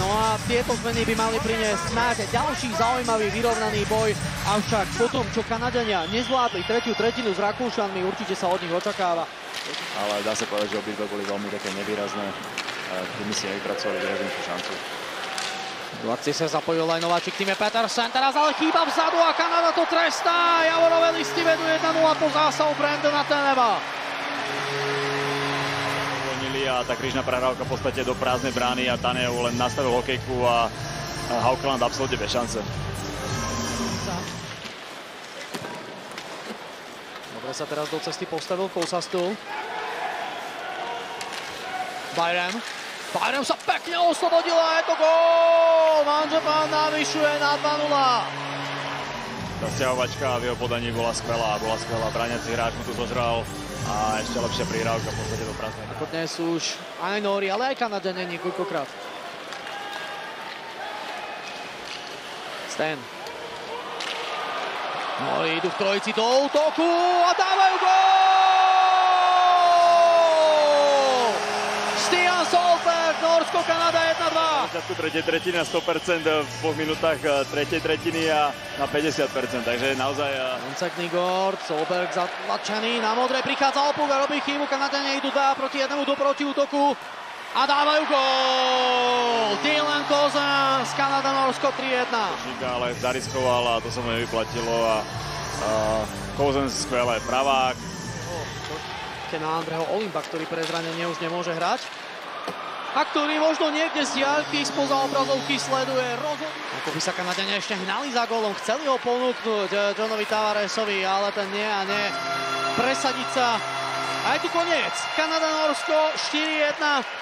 No a tieto zmeny by mali priniesť snáď ďalší zaujímavý vyrovnaný boj. Avšak potom, čo Kanadania nezvládli tretiu tretinu s Rakúšanmi, určite sa od nich očakáva. Ale dá sa povedať, že obidve boli veľmi také nevýrazné. Tými si nevypracovali výraznú šancu. Do akcie sa zapojil aj nováčik v týme Petersen, teraz ale chýba vzadu a Kanada to trestá. Javorové listy vedú 1-0 po zásahu Brandona Teneva. A tá krížna prehrávka v podstate do prázdnej brány a Tanev len nastavil hokejku a Haukeland absolútne bez šance. Dobre sa teraz do cesty postavil Kousastul. Byram sa pekne oslobodil a je to gól! Manžepan navyšuje na 2-0. Tá sťahovačka v jeho podaní bola skvelá. Bráňací hráč mu tu zožral a ešte lepšia prihrávka v podstate do prázdnej. Ako dnes už aj Nóri, ale aj Kanadania niekoľkokrát. Stan. Nóri idú v trojici do útoku a dávajú gól! Stian Solberg, Norsko, Kanada 1-2. V tretej tretiny na 100%, v 2 minútach tretej tretiny a na 50%, takže naozaj... Moncek Nigord, Solberg zatlačený, na modre prichádza Opuk a robí chybu, Kanadania idú 2 proti 1 do protiútoku a dávajú gól! Dylan Cozens, Kanada, Norsko 3-1. Ale zariskoval a to sa mu nevyplatilo a Cozens skvelé, pravák. Na Andreho Olimba, ktorý pre zranenie už nemôže hrať. A ktorý možno niekde z diaľky spoza obrazovky sleduje rozhodnutie. Ako by sa Kanadania ešte hnali za gólom, chceli ho ponúknuť Johnovi Tavaresovi, ale ten nie a nie. Presadiť sa. A je tu koniec. Kanada-Norsko 4-1.